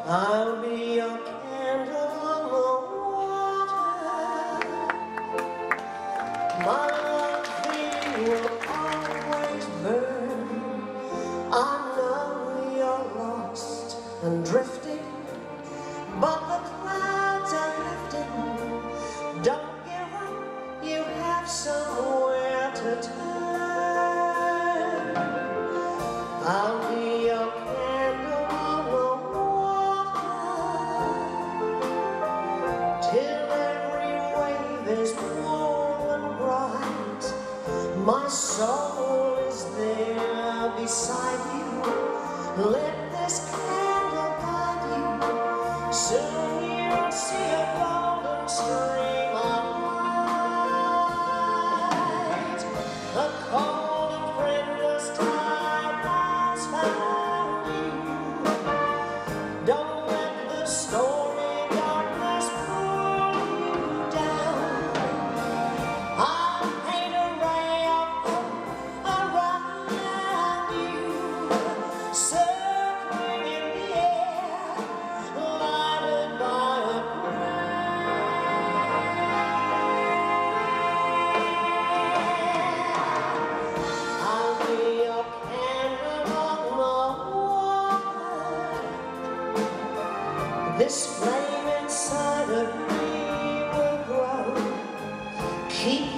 I'll be your candle on the water. My love for you will always burn. I know you're lost and drifting, but the clouds are lifting. Don't give up, you have somewhere to turn. I'll be your candle on the water, till every wave is warm and bright. My soul is there beside you. Let this candle guide you. Soon you'll see a golden stream of light. A cold and friendless tide has found you. Don't let the stormy darkness pull you down. I'll paint a ray of hope around you, circling in the air, lighted by a prayer. I'll be your candle on the water. This flame inside of me will grow. Keep